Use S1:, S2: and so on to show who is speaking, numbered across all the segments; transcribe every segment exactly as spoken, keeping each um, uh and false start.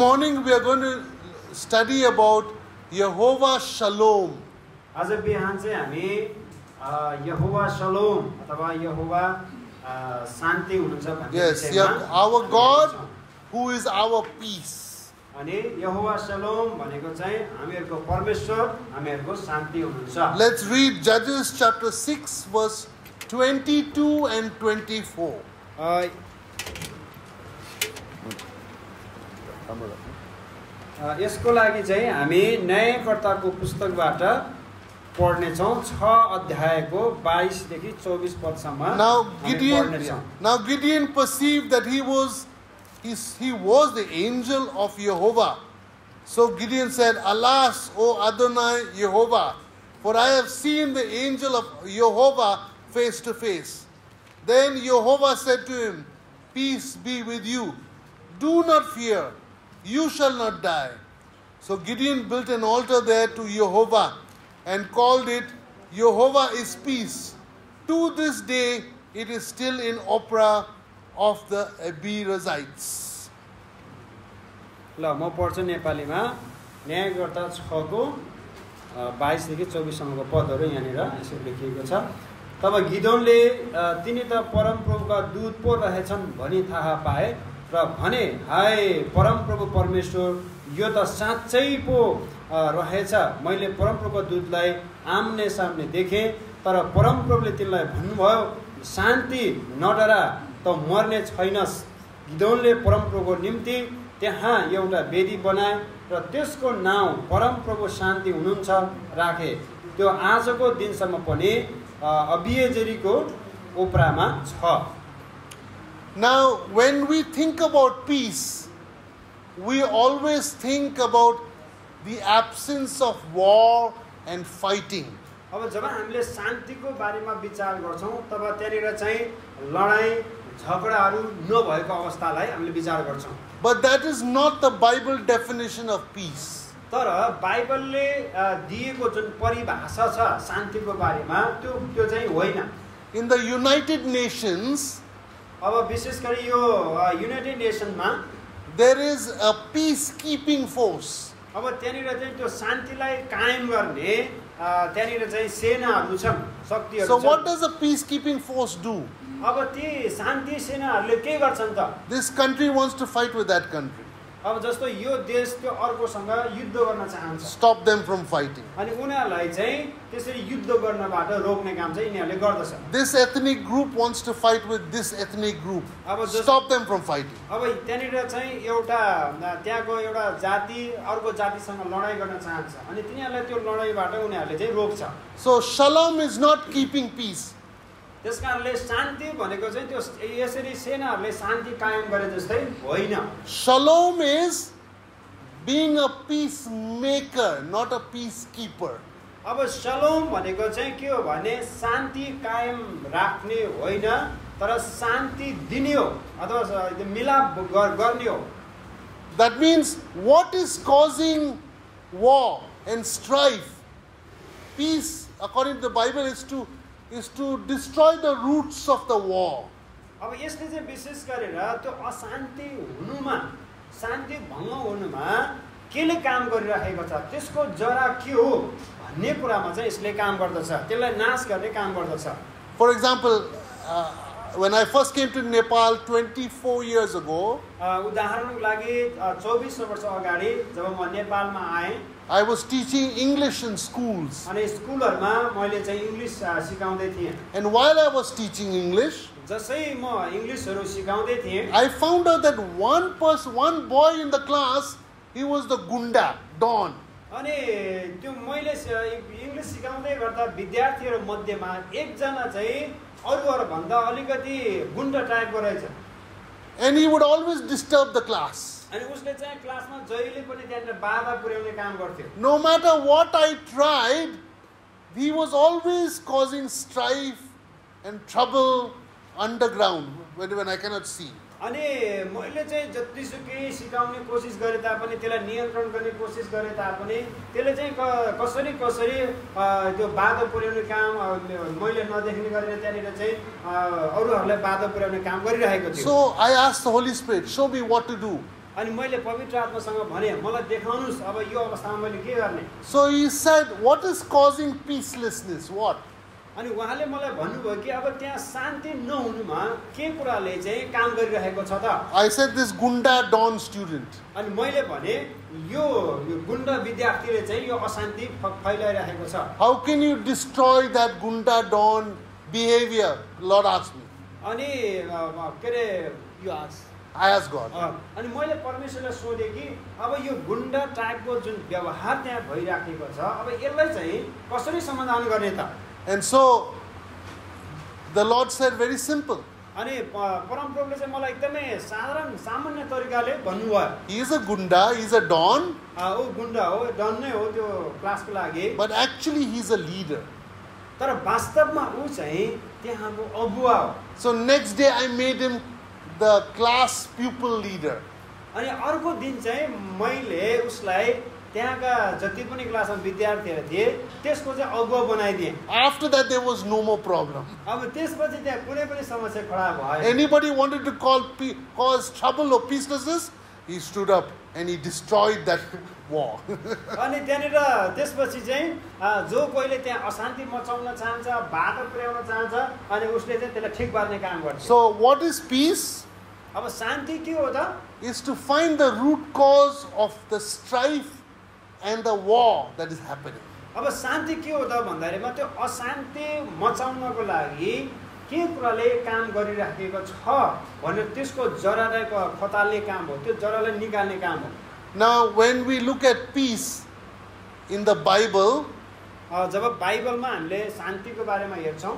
S1: morning we are going to study about Yehovah Shalom.
S2: आज बिहान चाहिँ हामी यहोवा शलोम अथवा यहोवा शान्ति हुनुहुन्छ भन्ने
S1: Yes,
S2: विषयमा
S1: our God who is our peace.
S2: अनि यहोवा शलोम भनेको चाहिँ हामीहरुको परमेश्वर हामीहरुको शान्ति हुनुहुन्छ.
S1: Let's read Judges chapter six verse twenty-two and twenty-four.
S2: यसको लागि चाहिँ हामी न्यायकर्ताको पुस्तकबाट पढ्ने छौं छ अध्यायको बाइस देखि चौबिस पदसम्म.
S1: Now Gideon Now Gideon perceived that he was he, he was the angel of Yehovah. So Gideon said, "Alas, O Adonai Yehovah, for I have seen the angel of Yehovah face to face." Then Yehovah said to him, "Peace be with you. Do not fear. You shall not die." So Gideon built an altar there to Yehovah and called it Yehovah is Peace. To this day it is still in Ophrah of the Abiezrites.
S2: ल म पढ्छु नेपालीमा. न्यायकर्ता छ को बाइस देखि चौबिस सम्मको पदहरु यहाँनिर यसरी लेखिएको छ. तब गिदोनले तिनी त परमप्रभुका दूत पो रहेछन् भनी थाहा पाए र भने, हाय परमप्रभु परमेश्वर, यो त साँच्चै पो रहेछ. मैले परमप्रभुको दूतलाई आम्ने सामने देखे, तर परमप्रभुले तिनलाई भन्नुभयो, शान्ति नडरा, त मर्ने छैनस्. गिदोनले परमप्रभुको निम्ति त्यहाँ एउटा वेदी बनाए र त्यसको नाउँ परमप्रभु शान्ति हुनुहुन्छ राखे. त्यो आजको दिनसम्म पनि अबिएजरीको ओप्रामा छ.
S1: Now, when we think about peace, we always think about the absence of war and fighting.
S2: अब जब हामीले शान्तिको बारेमा विचार गर्छौं तब त्यहाँनिर चाहिँ लडाई झगडाहरू नभएको अवस्थालाई हामीले विचार गर्छौं.
S1: But that is not the Bible definition of peace.
S2: तर बाइबलले दिएको जुन परिभाषा छ शान्तिको बारेमा त्यो त्यो चाहिँ होइन.
S1: In the United Nations,
S2: अब विशेष गरी यो युनाइटेड नेसनमा
S1: there is a peacekeeping force.
S2: अब त्यहाँनिर चाहिँ त्यो शान्तिलाई कायम गर्ने त्यहाँनिर चाहिँ सेनाहरू छन्, शक्तिहरू छन्.
S1: So what does a peacekeeping force do?
S2: अब ती शान्ति सेनाहरूले के गर्छन् त?
S1: This country wants to fight with that country.
S2: अब जस्तो यो देश त्यो अर्कोसँग युद्ध गर्न चाहन्छ.
S1: Stop them from fighting.
S2: अनि उनीहरूलाई चाहिँ त्यसरी युद्ध गर्नबाट रोक्ने काम चाहिँ यिनीहरूले गर्दछ.
S1: This ethnic group wants to fight with this ethnic group. Stop them from fighting.
S2: अब त्यहाँनिर चाहिँ एउटा त्यहाँको एउटा जाति अर्को जातिसँग लडाई गर्न चाहन्छ अनि तिनीहरूलाई त्यो लडाईबाट उनीहरूले चाहिँ रोक्छ.
S1: So shalom is not keeping peace.
S2: त्यसकारणले शान्ति भनेको चाहिँ त्यो यसरी सेनाहरूले शान्ति कायम गरे जस्तै होइन.
S1: Shalom is being a peacemaker, not a peacekeeper.
S2: अब शलोम भनेको चाहिँ के हो भने शान्ति कायम राख्ने होइन तर शान्ति दिने हो अथवा मिलाप गर्ने हो.
S1: That means what is causing war and strife? Peace, according to the Bible, is to is to destroy the roots of the war.
S2: अब यसले चाहिँ विशेष गरेर त्यो अशान्ति हुनुमा शान्ति भङ्ग हुनुमा केले काम गरिरहेको छ त्यसको जरा के हो भन्ने कुरामा चाहिँ यसले काम गर्दछ, त्यसलाई नाश गर्ने काम गर्दछ.
S1: For example, uh, when I first came to Nepal twenty-four years ago,
S2: उदाहरणको लागि चौबिस वर्ष अगाडि जब म नेपालमा आएँ,
S1: I was teaching English in schools.
S2: अनि स्कुलहरुमा मैले चाहिँ इंग्लिश सिकाउँदै थिएँ.
S1: And while I was teaching English,
S2: जसै म इंग्लिशहरु सिकाउँदै थिएँ,
S1: I found out that one person, one boy in the class, he was the gunda, don.
S2: अनि त्यो मैले इंग्लिश सिकाउँदै गर्दा विद्यार्थीहरु मध्येमा एकजना चाहिँ अरूहरु भन्दा अलिकति गुण्डा टाइपको रहेछ.
S1: And he would always disturb the class.
S2: अनि उसले चाहिँ क्लासमा जहिले पनि त्यहाँ बाधा पुर्याउने काम गर्थ्यो.
S1: No matter what I tried, he was always causing strife and trouble underground when, when I cannot see.
S2: अनि मैले चाहिँ जतिसुकै सिकाउने कोसिस गरे तापनि त्यसलाई नियन्त्रण गर्ने कोसिस गरे तापनि त्यसले चाहिँ कसरी कसरी त्यो बाधा पुर्याउने काम मैले नदेख्ने गरेर त्यहाँनिर चाहिँ अरूहरुलाई बाधा पुर्याउने काम गरिरहेको थियो.
S1: So I asked the Holy Spirit, show me what to do.
S2: अनि मैले पवित्र आत्मासँग भने मलाई देखाउनुस् अब यो अवस्थामा मैले के गर्ने.
S1: So he said, what is causing peacelessness? What?
S2: अनि उहाँले मलाई भन्नुभयो कि अब त्यहाँ शान्ति नहुनुमा के कुराले चाहिँ काम गरिरहेको छ त.
S1: I said this Gunda Don student.
S2: अनि मैले भने यो गुण्डा विद्यार्थीले चाहिँ यो अशान्ति फैलाइरहेको छ.
S1: How can you destroy that Gunda Don behavior? Lord asked me.
S2: अनि के रे यो आस
S1: I asked God.
S2: अनि मैले परमेश्वरलाई सोधेँ कि अब यो गुण्डा टाइपको जुन व्यवहार त्यहाँ भइराखेको छ अब यसलाई चाहिँ कसरी समाधान गर्ने त.
S1: And so the Lord said very simple.
S2: अनि परमप्रभुले चाहिँ मलाई एकदमै साधारण सामान्य तरिकाले भन्नुभयो.
S1: He is a Gunda, he is a Don.
S2: ऊ गुण्डा हो, डन नै हो त्यो क्लासको लागि.
S1: But actually he is a leader.
S2: तर वास्तवमा ऊ चाहिँ त्यहाँको अगुवा हो.
S1: So next day I made him the class pupil leader.
S2: अनि अर्को दिन चाहिँ मैले उसलाई त्यहाँका जति पनि क्लासमा विद्यार्थीहरू थिए त्यसको चाहिँ अगुवा बनाइदिएँ.
S1: After that there was no more problem.
S2: अब त्यसपछि त्यहाँ कुनै पनि समस्या खडा भएन.
S1: Anybody wanted to call cause trouble or peacelessness, he stood up and he destroyed that war.
S2: अनि त्यहाँनिर त्यसपछि चाहिँ जो कोहीले त्यहाँ अशान्ति मचाउन चाहन्छ, बाटो पुर्याउन चाहन्छ अनि उसले चाहिँ त्यसलाई ठिक पार्ने काम गर्छ.
S1: So what is peace?
S2: अब शान्ति के हो त?
S1: Is to find the root cause of the strife and the war that is happening.
S2: अब शान्ति के हो त भन्दाखेरिमा त्यो अशान्ति मचाउनको लागि के कुराले काम गरिराखेको छ भनेर त्यसको जरालाई खताल्ने काम हो, त्यो जरालाई निकाल्ने काम हो.
S1: Now when we look at peace in the Bible,
S2: जब बाइबलमा हामीले शान्तिको बारेमा हेर्छौं,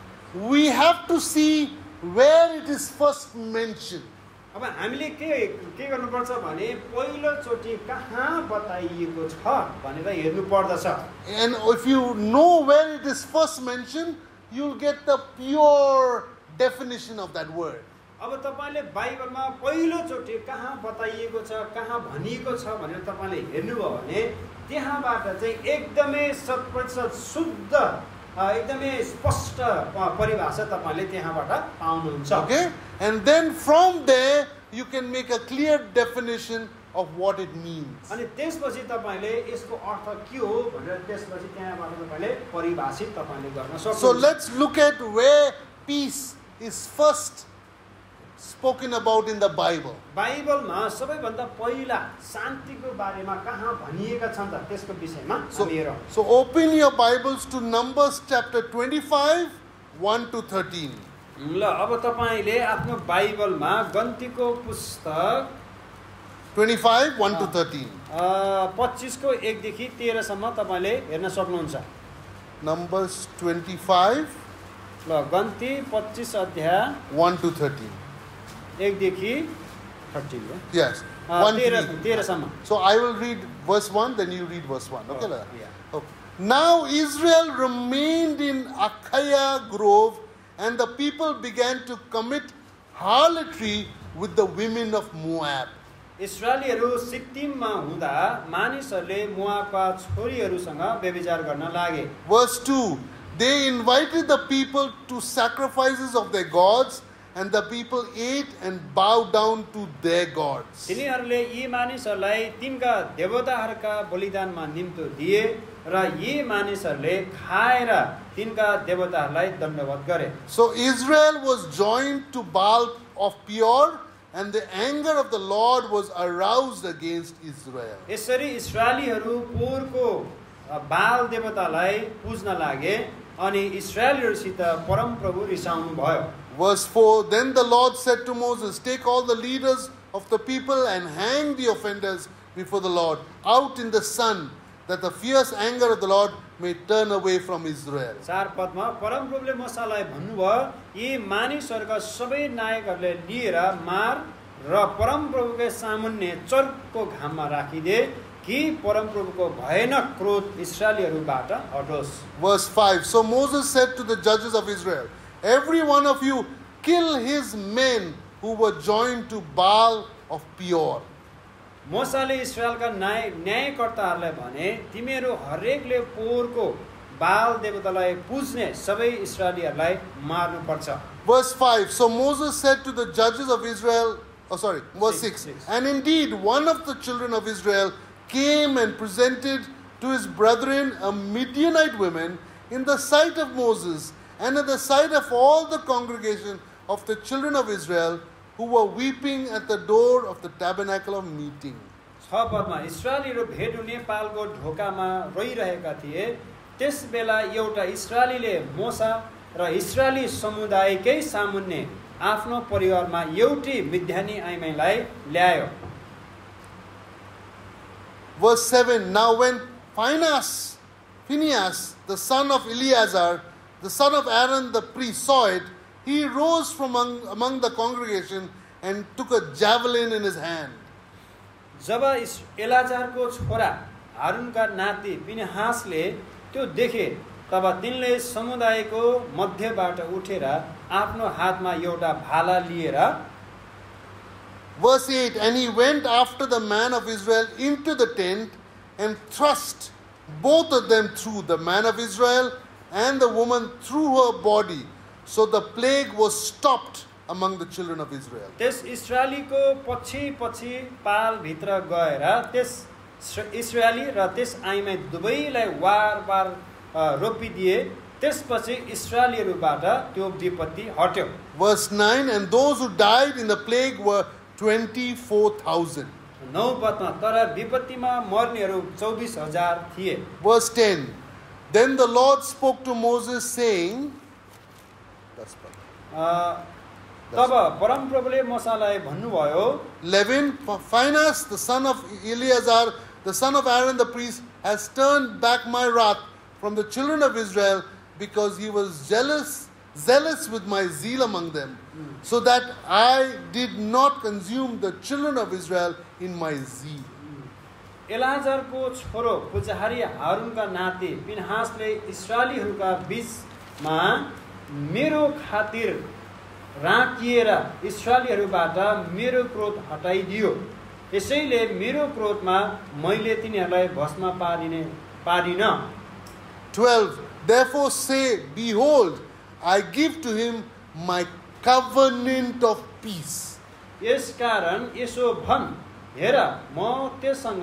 S1: we have to see where it is first mentioned.
S2: अब हामीले के के गर्नुपर्छ भने पहिलो चोटी कहाँ बताइएको छ भनेर हेर्नु पर्दछ.
S1: And if you know where it is first mentioned, you'll get the pure definition of that word.
S2: अब तपाईले बाइबलमा पहिलो चोटी कहाँ बताइएको छ, कहाँ भनिएको छ भनेर तपाईले हेर्नुभयो भने त्यहाँबाट चाहिँ एकदमै शत प्रतिशत शुद्ध एकदमै स्पष्ट परिभाषा तपाईले त्यहाँबाट पाउनुहुन्छ.
S1: Okay? And then from there you can make a clear definition of what it means.
S2: अनि त्यसपछि तपाईले यसको अर्थ के हो भनेर त्यसपछि त्यहाँबाट तपाईले परिभाषित तपाईले गर्न सक्नुहुन्छ.
S1: So let's look at where peace is first spoken about in the Bible.
S2: बाइबलमा सबैभन्दा पहिला शान्तिको बारेमा कहाँ भनिएका छन् त त्यसको विषयमा हामी हेरौँ.
S1: So open your Bibles to Numbers chapter twenty-five, one to thirteen.
S2: ल अब तपाईले आफ्नो बाइबलमा गन्तीको पुस्तक
S1: twenty-five, one to thirteen.
S2: पच्चीस को एक देखि तेह्र सम्म तपाईले हेर्न सक्नुहुन्छ.
S1: Numbers twenty-five,
S2: ल गन्ती पच्चीस अध्याय
S1: one to thirteen.
S2: एक देखि thirteen हो.
S1: Yes.
S2: तेह्र सम्म.
S1: So I will read verse one, then you read verse one. Okay?
S2: Oh, yeah.
S1: Okay. Now Israel remained in Achaia Grove, and the people began to commit harlotry with the women of Moab.
S2: इस्राएलीहरू सिक्किममा हुँदा मानिसहरूले मोआबका छोरीहरूसँग व्यभिचार गर्न लागे.
S1: Verse two. They invited the people to sacrifices of their gods, and the people ate and bowed down to their gods.
S2: तिनीहरूले यी मानिसहरूलाई तिनका देवताहरूका बलिदानमा निम्तो दिए र यी मानिसहरूले खाएर तिनका देवताहरूलाई दण्डवत गरे.
S1: So Israel was joined to Baal of Peor, and the anger of the Lord was aroused against Israel.
S2: यसरी इस्राएलीहरू पोरको बाल देवतालाई पुज्न लागे अनि इस्राएलीहरूसित परम प्रभु रिसाउनु भयो.
S1: Verse four. Then the Lord said to Moses, take all the leaders of the people and hang the offenders before the Lord out in the sun, that the fierce anger of the Lord may turn away from Israel.
S2: चार पदमा परम प्रभुले मूसालाई भन्नुभयो यी मानिसहरूका सबै नायकहरूले लिएर मार र परम प्रभुकै सामुन्ने चर्को घाममा राखिदे कि परम प्रभुको भयानक क्रोध इस्राएलीहरूबाट हटोस्.
S1: Verse five. So Moses said to the judges of Israel, every one of you kill his men who were joined to Baal of Peor.
S2: मूसाले इस्राएलका न्याय न्यायकर्ताहरूलाई भने तिमीहरू हरेकले पोरको बाल देवतालाई पुज्ने सबै इस्राएलीहरूलाई मार्नुपर्छ.
S1: Verse five. So Moses said to the judges of Israel, Oh, sorry, verse
S2: Six,
S1: six.
S2: six.
S1: And indeed, one of the children of Israel came and presented to his brethren a Midianite woman in the sight of Moses and in the sight of all the congregation of the children of Israel who were weeping at the door of the tabernacle of meeting.
S2: छ पदमा इस्राएलीहरू भेट हुने पालको ढोकामा रोइरहेका थिए। त्यस बेला एउटा इस्राएलीले मोसा र इस्राएली समुदायकै सामुन्ने आफ्नो परिवारमा एउटी मिद्यानी आइमाईलाई ल्यायो।
S1: Verse seven. Now when Phinehas, Phinehas, the son of Eleazar, the son of Aaron the priest, saw it, he rose from among, among the congregation and took a javelin in his hand.
S2: जब एलाजारको छोरा हारुनका नाति पिनेहासले त्यो देखे तब तिनले समुदायको मध्यबाट उठेर आफ्नो हातमा एउटा भाला लिएर
S1: Verse eight. And he went after the man of Israel into the tent and thrust both of them through, the man of Israel and the woman through her body. So the plague was stopped among the children of Israel.
S2: त्यस इस्राएलीको पछि पछि पाल भित्र गएर त्यस इस्राएली र त्यस आइमाई दुवैलाई वार वार रोपिदिए। त्यसपछि इस्राएलीहरूबाट त्यो विपत्ति हट्यो।
S1: Verse nine. And those who died in the plague were twenty-four thousand.
S2: नौ पदमा तर विपत्तिमा मर्नेहरू चौबिस हजार थिए।
S1: Verse ten. Then the Lord spoke to Moses saying,
S2: तब परमप्रभुले मोसालाई भन्नुभयो।
S1: eleven. Phinehas, the son of Eleazar, the son of Aaron the priest, has turned back my wrath from the children of Israel because he was jealous, zealous with my zeal among them, mm. so that I did not consume the children of Israel in my zeal.
S2: एलाजारको छोरो पुजारी हारुनका नाति पिनहासले इस्राएलीहरूका बीचमा मेरो खातिर राखिएर इस्राएलीहरूबाट मेरो क्रोध हटाइदियो। यसैले मेरो क्रोधमा मैले तिनीहरूलाई भस्म पारिने पारिन।
S1: twelve. Therefore say, behold, I give to him my covenant of peace.
S2: यसकारण यसो भन्, हेर म त्यससँग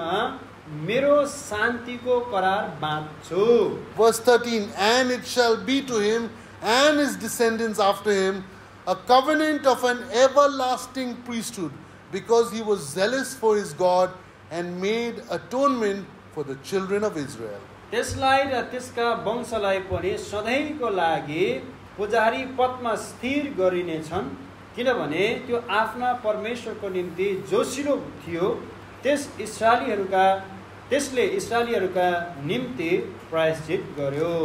S2: मेरो शान्तिको करार बाँध्छु।
S1: Verse thirteen. And it shall be to him and his descendants after him a covenant of an everlasting priesthood, because he was zealous for his God and made atonement for the children of Israel.
S2: त्यसलाई र त्यसका वंशलाई पनि सधैँको लागि पुजारी पदमा स्थिर गरिनेछन्, किनभने त्यो आफ्ना परमेश्वरको निम्ति जोसिलो थियो। त्यस इस्राएलीहरूका त्यसले इस्राएलीहरूका निम्ति प्रायश्चित गर्यो।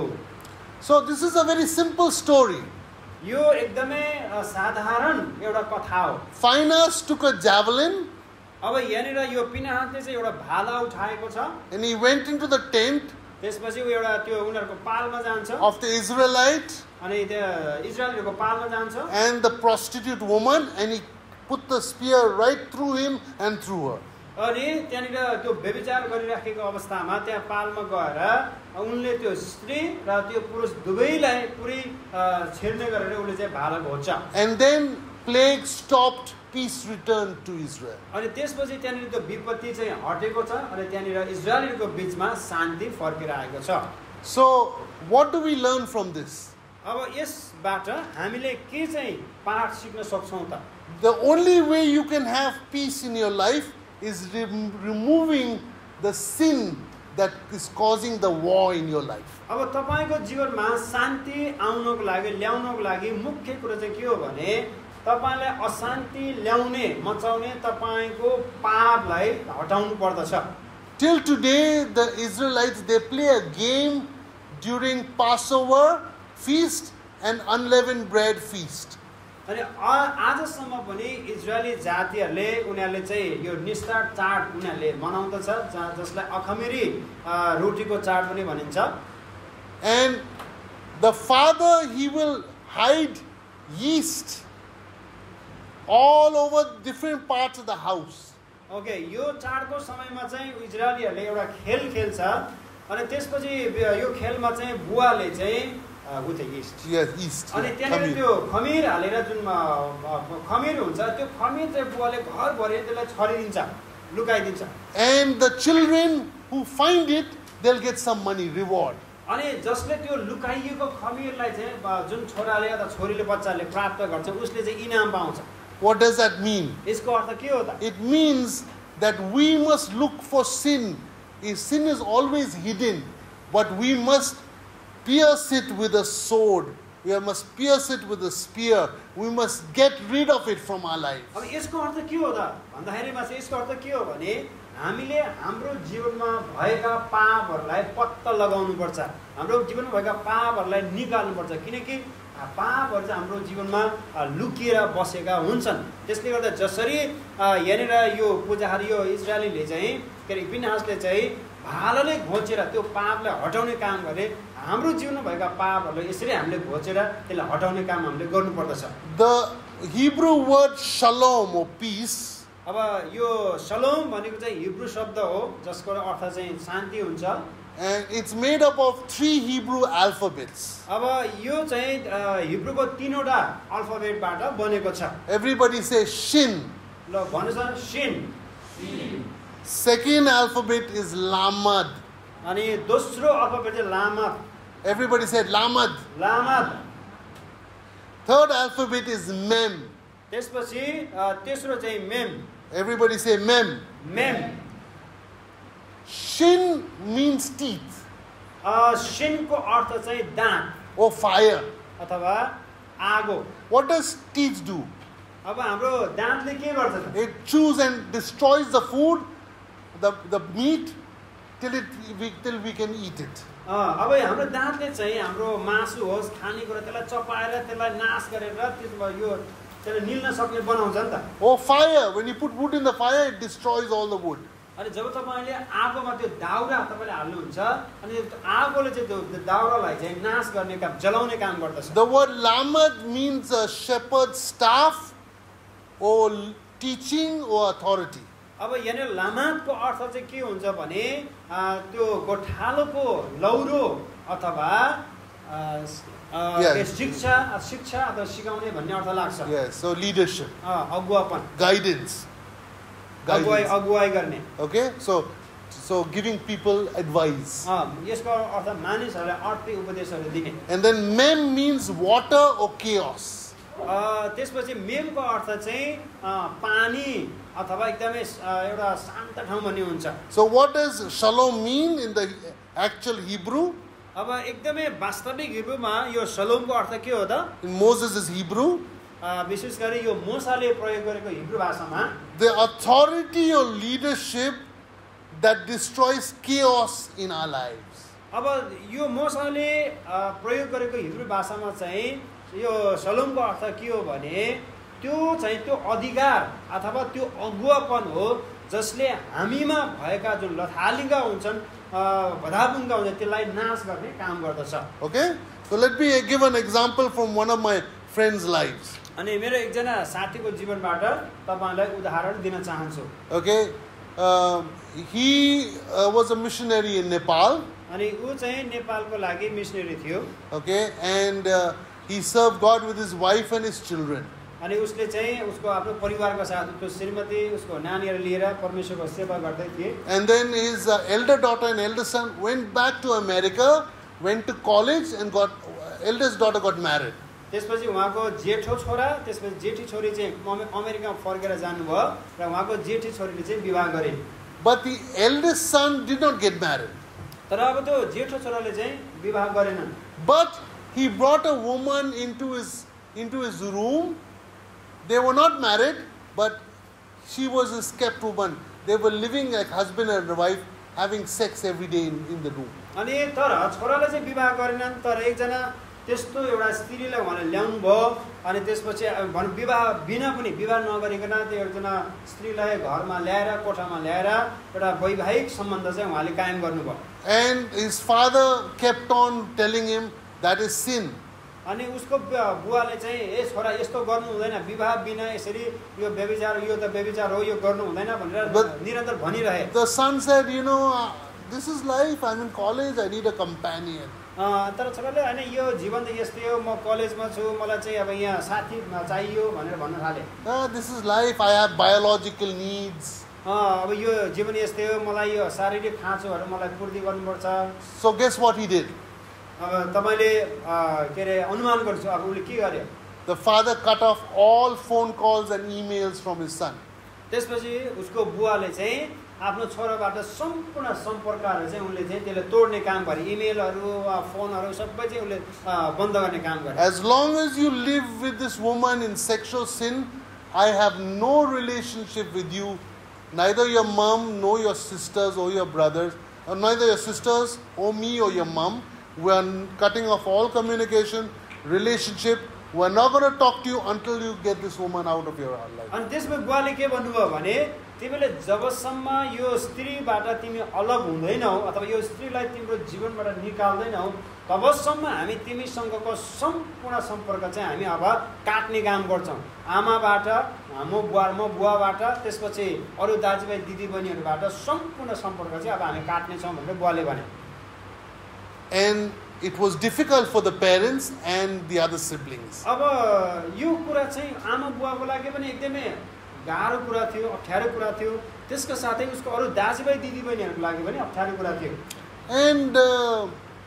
S1: So this is a very simple story.
S2: यो एकदमै साधारण एउटा कथा हो।
S1: Phinehas took a javelin.
S2: अब यहाँनिर यो पिनहासले चाहिँ एउटा भाला उठाएको छ।
S1: And he went into the tent
S2: त्यसपछि ऊ एउटा त्यो उनीहरूको पालमा जान्छ।
S1: of the Israelite.
S2: अनि त्यो इजरायलीहरूको पालमा जान्छ।
S1: And the prostitute woman, and he put the spear right through him and through her.
S2: अनि त्यहाँनिर त्यो व्यभिचार गरिराखेको अवस्थामा त्यहाँ पालमा गएर उनले त्यो स्त्री र त्यो पुरुष दुवैलाई पुरै छेड्ने गरेर उनले चाहिँ भाला घोच्छ।
S1: And then plague stopped, peace returned to Israel.
S2: अनि त्यसपछि त्यहाँनिर त्यो विपत्ति चाहिँ हटेको छ अनि त्यहाँनिर इजरायलीहरूको बीचमा शान्ति फर्केर आएको छ।
S1: So what do we learn from this?
S2: अब यसबाट हामीले के चाहिँ पाठ सिक्न सक्छौँ त?
S1: The only way you can have peace in your life is re- removing the sin that is causing the war in your life.
S2: अब तपाईको जीवनमा शान्ति आउनको लागि ल्याउनको लागि मुख्य कुरा चाहिँ के हो भने तपाईलाई अशान्ति ल्याउने मचाउने तपाईको पापलाई हटाउनु पर्दछ।
S1: Till today the Israelites, they play a game during Passover feast and unleavened bread feast.
S2: अनि आजसम्म पनि इजरायली जातिहरूले उनीहरूले चाहिँ यो निस्तार चाड उनीहरूले मनाउँदछ जसलाई अखमेरी रोटीको चाड पनि भनिन्छ।
S1: And the father, he will hide yeast all over different parts of the house.
S2: Okay यो चाडको समयमा चाहिँ इजरायलीहरूले एउटा खेल खेल्छ अनि त्यसपछि यो खेलमा चाहिँ बुवाले चाहिँ with the east.
S1: Yes, east.
S2: अनि
S1: Yeah,
S2: त्यहाँनिर
S1: Khamir.
S2: त्यो खमीर हालेर जुन खमीर हुन्छ त्यो खमीर चाहिँ बुवाले घरभरि त्यसलाई छरिदिन्छ लुकाइदिन्छ.
S1: And the children who find it, they'll get some money, reward.
S2: अनि जसले त्यो लुकाइएको खमीरलाई चाहिँ जुन छोराले अथवा छोरीले बच्चाले प्राप्त गर्छ उसले चाहिँ इनाम पाउँछ.
S1: What does that mean?
S2: यसको अर्थ के हो त?
S1: It means that we must look for sin. Sin is always hidden, but we must pierce it with a sword. We must pierce it with a spear. We must get rid of it from our lives.
S2: अब यसको अर्थ के हो त भन्दाखेरिमा चाहिँ यसको अर्थ के हो भने हामीले हाम्रो जीवनमा भएका पापहरूलाई पत्ता लगाउनु पर्छ. हाम्रो जीवनमा भएका पापहरूलाई निकाल्नु पर्छ किनकि पापहरू चाहिँ हाम्रो जीवनमा लुकिएर बसेका हुन्छन्. त्यसले गर्दा जसरी यहाँनिर यो पूजाहारी यो इजरायलीले चाहिँ के अरे फिनेहासले चाहिँ भालाले घोचेर त्यो पापलाई हटाउने काम गरे हाम्रो जीवनमा भएका पापहरूलाई यसरी हामीले घोचेर त्यसलाई हटाउने काम हामीले गर्नुपर्दछ.
S1: The Hebrew word shalom or peace,
S2: अब यो सलोम भनेको चाहिँ हिब्रू शब्द हो जसको अर्थ चाहिँ शान्ति हुन्छ.
S1: and it's made up of three Hebrew alphabets.
S2: अब यो चाहिँ हिब्रूको तीनवटा अल्फाबेटबाट बनेको छ.
S1: Everybody say shin.
S2: ल भन्नुहोस् न shin.
S1: Second alphabet is lamad.
S2: अनि दोस्रो अल्फाबेट चाहिँ लामद.
S1: Everybody said lamad.
S2: लामद.
S1: Third alphabet is mem.
S2: त्यसपछि तेस्रो चाहिँ mem.
S1: Everybody say mem.
S2: Mem.
S1: Shin means teeth
S2: शिनको अर्थ चाहिँ दाँत
S1: or fire.
S2: अथवा आगो.
S1: What does teeth do?
S2: अब हाम्रो दाँतले के गर्छ त?
S1: It chews and destroys the food, the, the meat, till it we, till we can eat it.
S2: अब हाम्रो दाँतले चाहिँ हाम्रो मासु होस् खानेकुरा त्यसलाई चपाएर त्यसलाई नाश गरेर त्यसमा यो त्यसलाई निल्न सक्ने बनाउँछ नि त.
S1: Or fire, when you put wood in the fire, it destroys all the wood.
S2: अनि जब तपाईले आगोमा त्यो दाउरा तपाईले हाल्नुहुन्छ अनि आगोले चाहिँ त्यो दाउरालाई चाहिँ नाश गर्ने काम जलाउने काम गर्दछ.
S1: The word lamad means a shepherd's staff or teaching or authority.
S2: अब यहाँ लामादको अर्थ चाहिँ के हुन्छ भने त्यो गोठालोको लौरो अथवा शिक्षा शिक्षा अथवा सिकाउने भन्ने अर्थ लाग्छ.
S1: Yes, so leadership,
S2: अगुवापन,
S1: guidance.
S2: अगुवाई अगुवाई गर्ने.
S1: Okay, so so giving people advice.
S2: यसको अर्थ मानिसहरूलाई अर्थी उपदेशहरू दिने.
S1: And then mem means water or chaos.
S2: त्यसपछि मेमको अर्थ चाहिँ पानी अथवा एकदमै एउटा शान्त ठाउँ भन्ने हुन्छ.
S1: So what does shalom mean in the actual Hebrew?
S2: अब एकदमै वास्तविक हिब्रूमा यो सलोमको अर्थ के हो त?
S1: In Moses' Hebrew,
S2: विशेष गरी यो मोसाले प्रयोग गरेको हिब्रू भाषामा
S1: the authority or leadership that destroys chaos in our lives.
S2: अब यो मोसाले प्रयोग गरेको हिब्रू भाषामा चाहिँ यो सलोमको अर्थ के हो भने त्यो चाहिँ त्यो अधिकार अथवा त्यो अगुवापन हो जसले हामीमा भएका जुन लथालिङ्गा हुन्छन् भदाभुङ्गा हुन्छ त्यसलाई नाश गर्ने काम गर्दछ.
S1: Okay, so let me give an example from one of my friends' lives.
S2: अनि मेरो एकजना साथीको जीवनबाट तपाईलाई उदाहरण दिन चाहन्छु.
S1: Okay, uh, he uh, was a missionary in Nepal.
S2: अनि ऊ चाहिँ नेपालको लागि मिसनरी थियो.
S1: Okay, and uh, he served God with his wife and his children.
S2: अनि उसले चाहिँ उसको आफ्नो परिवारको साथ उसको श्रीमती उसको नानीहरू लिएर परमेश्वरको सेवा गर्दै थिए.
S1: And then his uh, elder daughter and elder son went back to America, went to college and got uh, eldest daughter got married.
S2: त्यसपछि उहाँको जेठो छोरा त्यसपछि जेठी छोरी चाहिँ अमेरिकामा फर्केर जानुभयो र उहाँको जेठी छोरीले चाहिँ विवाह गरे.
S1: But the eldest son did not get married.
S2: तर अब त्यो जेठो छोराले चाहिँ विवाह गरेनन्.
S1: But he brought a woman into his into his room. They were not married, but she was his kept woman. They were living like husband and wife, having sex every day in, in the room.
S2: अनि तर छोराले चाहिँ विवाह गरेनन् तर एकजना त्यस्तो एउटा स्त्रीलाई उहाँले ल्याउनु भयो अनि त्यसपछि भन विवाह बिना पनि विवाह नगरिकन त्यो एकजना स्त्रीलाई घरमा ल्याएर कोठामा ल्याएर एउटा वैवाहिक सम्बन्ध चाहिँ उहाँले कायम गर्नुभयो.
S1: And his father kept on telling him that is sin.
S2: अनि उसको बुवाले चाहिँ ए छोरा यस्तो गर्नु हुँदैन विवाह बिना यसरी यो व्यभिचार यो त व्यभिचार हो यो गर्नु हुँदैन भनेर निरन्तर भनिरहे.
S1: The son said, you know, this is life. I'm in college. I need a companion.
S2: तर छोराले हैन यो जीवन त यस्तै हो म कलेजमा छु मलाई चाहिँ अब यहाँ साथी चाहियो भनेर भन्न थाले
S1: Ah, this is life. I have biological needs.
S2: अब यो जीवन यस्तै हो मलाई यो शारीरिक खाँचोहरु मलाई पूर्ति गर्नुपर्छ
S1: So guess what he did?
S2: अब तपाईले के रे अनुमान गर्छु अब उले के गर्यो
S1: The father cut off all phone calls and emails from his son.
S2: त्यसपछि उसको बुवाले चाहिँ आफ्नो छोराबाट सम्पूर्ण सम्पर्कहरु चाहिँ उनले चाहिँ त्यसले तोड्ने काम गरे इमेलहरु फोनहरु सबै चाहिँ उनले बन्द गर्ने काम गरे
S1: As long as you live with this woman in sexual sin, I have no relationship with you, neither your mom nor your sisters or your brothers, or neither your sisters or me or your mom. We are cutting off all communication, relationship. We are not going to talk to you until you get this woman out of your life.
S2: अनि त्यसमा बुवाले के भन्नुभयो भने तिमीले जबसम्म यो स्त्रीबाट तिमी अलग हुँदैनौ अथवा यो स्त्रीलाई तिम्रो जीवनबाट निकाल्दैनौ तबसम्म हामी तिमीसँगको सम्पूर्ण सम्पर्क चाहिँ हामी अब काट्ने काम गर्छौं आमाबाट म बुवा म बुवाबाट त्यसपछि अरु दाजुभाइ दिदीबहिनीहरुबाट सम्पूर्ण सम्पर्क चाहिँ अब हामी काट्ने छौं भनेर बुवाले भने
S1: And it was difficult for the parents and the other siblings.
S2: अब यो कुरा चाहिँ आमा बुवाको लागि पनि एकदमै गाह्रो कुरा थियो अप्ठ्यारो कुरा थियो त्यसका साथै उसको अरु दाजुभाइ दिदीबहिनीहरुको लागि पनि अप्ठ्यारो कुरा थियो
S1: And uh,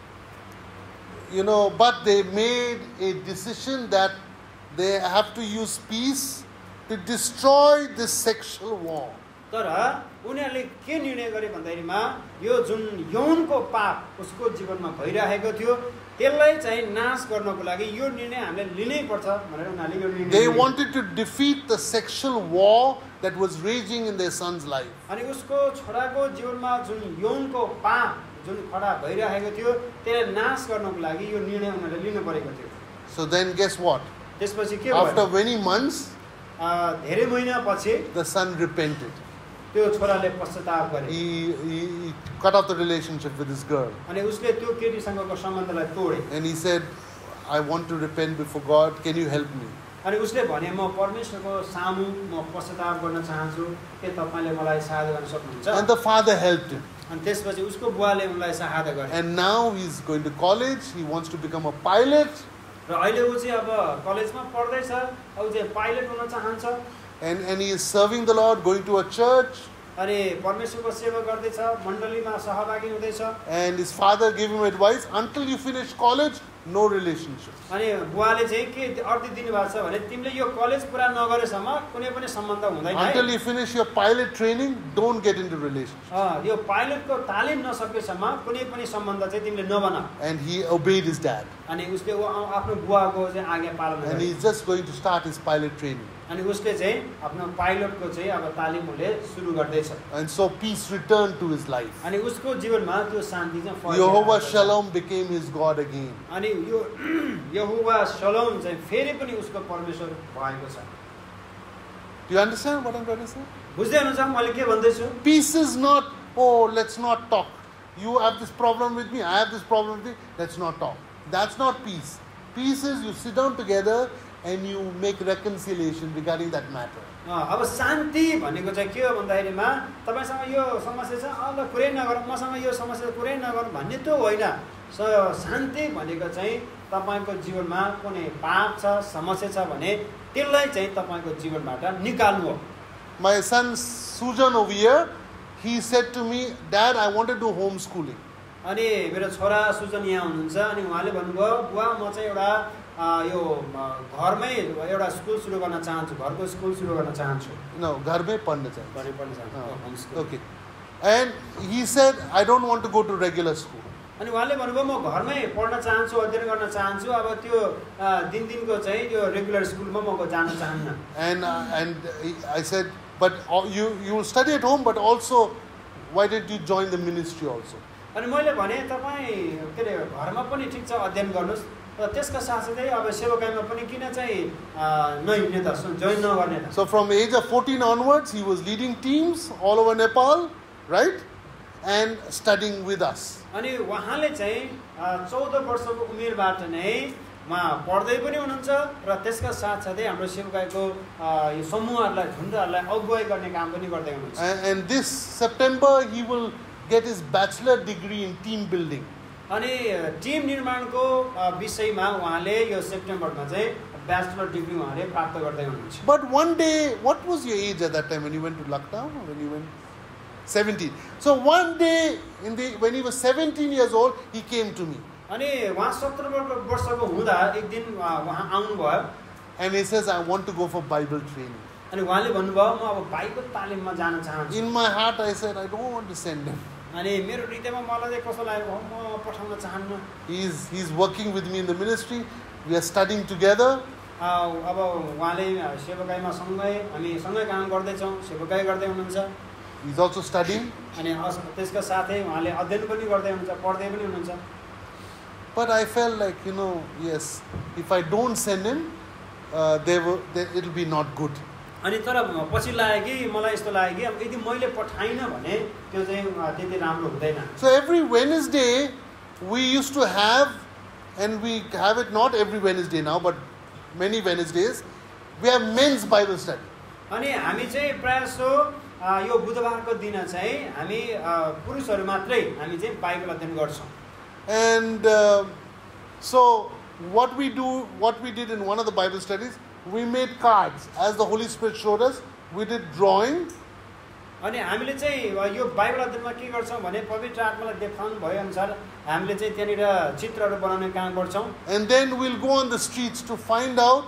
S1: you know, but they made a decision that they have to use peace to destroy this sexual war.
S2: तर उनीहरुले के निर्णय गरे भन्दाखेरिमा यो जुन यौनको पाप उसको जीवनमा भइरहेको थियो त्यसलाई चाहिँ नाश गर्नको लागि यो निर्णय हामीले लिनै पर्छ भनेर उनीहरुले यो निर्णय
S1: They wanted to defeat the sexual war that was raging in their son's life.
S2: अनि उसको छोराको जीवनमा जुन यौनको पाप जुन खडा भइरहेको थियो त्यसलाई नाश गर्नको लागि यो निर्णय उनीहरुले लिनु परेको थियो
S1: So then guess what?
S2: त्यसपछि के भयो
S1: After many months,
S2: धेरै महिनापछि
S1: the son repented.
S2: त्यो छोराले पश्चाताप गरे
S1: He, he, he cut off the relationship with this girl.
S2: अनि उसले त्यो केटीसँगको सम्बन्धलाई तोडे
S1: And he said, I want to repent before God. Can you help me?
S2: अनि उसले भने म परमेश्वरको सामु म पश्चाताप गर्न चाहन्छु के तपाईले मलाई सहायता गर्न सक्नुहुन्छ
S1: And the father helped him.
S2: अनि त्यसपछि उसको बुवाले उनलाई सहायता गरे
S1: And now he's going to college. He wants to become a pilot.
S2: र अहिले उ चाहिँ अब कलेजमा पढ्दै छ उ चाहिँ पाइलट हुन चाहन्छ
S1: And, and he is serving the Lord, going to a church.
S2: अनि परमेश्वरको सेवा गर्दै छ मण्डलीमा सहभागी हुँदै छ
S1: And his father gave him advice, until you finish college, no relationship.
S2: अनि बुवाले चाहिँ के अर्थ दिनुभएको छ भने तिमीले यो कलेज पुरा नगरेसम्म कुनै पनि सम्बन्ध हुँदैन है
S1: Until you finish your pilot training, don't get into relationship.
S2: अ यो पाइलटको तालिम नसकेसम्म कुनै पनि सम्बन्ध चाहिँ तिमीले नबना
S1: And he obeyed his dad.
S2: अनि उसले आफ्नो बुवाको चाहिँ आज्ञा पालन
S1: And
S2: गरे
S1: he's just going to start his pilot training.
S2: अनि उसले चाहिँ आफ्नो पाइलटको चाहिँ अब तालिम उसले सुरु गर्दैछ
S1: And so peace returned to his life.
S2: अनि उसको जीवनमा त्यो शान्ति चाहिँ फर्केर
S1: Yehovah
S2: आएको छ।
S1: Shalom became his God again.
S2: अनि यो यहोवा शलोम चाहिँ फेरि पनि उसको परमेश्वर भएको छ
S1: Do you understand what I'm trying to say?
S2: बुझ्दै हुनुहुन्छ मैले के भन्दैछु
S1: Peace is not, oh, let's not talk. You have this problem with me, I have this problem with you, let's not talk. That's not peace. Peace is you sit down together and you make reconciliation regarding that matter.
S2: अब शान्ति भनेको चाहिँ के हो भन्दाखेरिमा तपाईसँग यो समस्या छ a ल कुरै नगरौँ मसँग यो समस्या कुरै नगरौँ भन्ने त्यो होइन शान्ति भनेको चाहिँ तपाईको जीवनमा कुनै पाप छ समस्या छ भने त्यसलाई चाहिँ तपाईको जीवनबाट निकाल्नु हो
S1: My son Sujan over here, he said to me, Dad, I want to do homeschooling.
S2: अनि मेरो छोरा सुजन यहाँ हुनुहुन्छ अनि उहाँले भन्नुभयो बुवा म चाहिँ एउटा यो घरमै एउटा स्कुल सुरु गर्न चाहन्छु घरको स्कुल सुरु गर्न चाहन्छु
S1: No, घरमै पढ्न चाहन्छु.
S2: घरमै पढ्न चाहन्छु होमस्कुल
S1: Okay. And he said, I don't want to go to regular school.
S2: अनि उहाँले भन्नुभयो म घरमै पढ्न चाहन्छु अध्ययन गर्न चाहन्छु अब त्यो दिन दिनको चाहिँ त्यो रेगुलर स्कुलमा म जान चाहन्न
S1: And uh, and I said, but you you will study at home, but also why did you join the ministry also?
S2: अनि मैले भने तपाईँ के अरे घरमा पनि ठिक छ अध्ययन गर्नुहोस् र त्यसका साथसाथै अब सेवाकाईमा पनि किन चाहिँ नहिँड्ने त जोइन नगर्ने त
S1: So from the age of fourteen onwards, he was leading teams all over Nepal, right? And studying with us.
S2: अनि उहाँले चाहिँ चौध वर्षको उमेरबाट नै उहाँ पढ्दै पनि हुनुहुन्छ र त्यसका साथसाथै हाम्रो सेवाकाईको यो समूहहरूलाई झुन्डहरूलाई अगुवाई गर्ने काम पनि गर्दै हुनुहुन्छ
S1: And, and this September, he will get his bachelor degree in team building.
S2: अनि टिम निर्माणको विषयमा उहाँले यो सेप्टेम्बरमा चाहिँ ब्याचलर डिग्री उहाँले प्राप्त गर्दै हुनुहुन्छ.
S1: But one day, what was your age at that time when you went to Lucknow or when you went? seventeen. So one day, in the when he was seventeen years old, he came to me.
S2: अनि उहाँ सत्र वर्षको हुँदा एक दिन उहाँ आउनुभयो.
S1: And he says, I want to go for Bible training.
S2: अनि उहाँले भन्नुभयो म अब बाइबल तालिममा जान चाहन्छु.
S1: In my heart, I said, I don't want to send him.
S2: अनि मेरो हृदयमा मलाई चाहिँ कस्तो लाग्यो म पठाउन चाहन्न.
S1: He's he's working with me in the ministry. We are studying together.
S2: अब उहाँले सेवकाईमा सँगै हामी सँगै काम गर्दैछौँ, सेवकाई गर्दै हुनुहुन्छ.
S1: He's also studying.
S2: अनि त्यसका साथै उहाँले अध्ययन पनि गर्दै हुनुहुन्छ, पढ्दै पनि हुनुहुन्छ.
S1: But I felt like, you know, yes, if I don't send him, uh, they will, they, it'll be not good.
S2: अनि तर पछि लाग्यो कि मलाई यस्तो लाग्यो कि अब यदि मैले पठाइनँ भने त्यो चाहिँ त्यति राम्रो हुँदैन.
S1: So every Wednesday we used to have, and we have it not every Wednesday now, but many Wednesdays, we have men's Bible study.
S2: अनि हामी चाहिँ प्रायः सो यो बुधबारको दिन चाहिँ हामी पुरुषहरू मात्रै हामी चाहिँ बाइबल अध्ययन गर्छौँ.
S1: And uh, so what we do, what we did in one of the Bible studies, we made cards as the Holy Spirit showed us. We did drawing.
S2: अनि हामीले चाहिँ यो बाइबल अध्ययनमा के गर्छौँ भने पवित्र आत्माले देखाउनु भए अनुसार हामीले चाहिँ त्यहाँनिर चित्रहरू बनाउने काम गर्छौँ.
S1: And then we'll go on the streets to find out